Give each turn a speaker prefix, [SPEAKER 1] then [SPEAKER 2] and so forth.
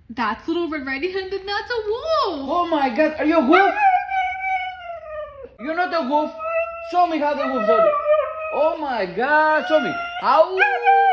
[SPEAKER 1] That's Little Red Riding Hood, and that's a wolf.
[SPEAKER 2] Oh my God, are you a wolf? You're not a wolf. Show me how the wolves are. Oh my God, show me. How?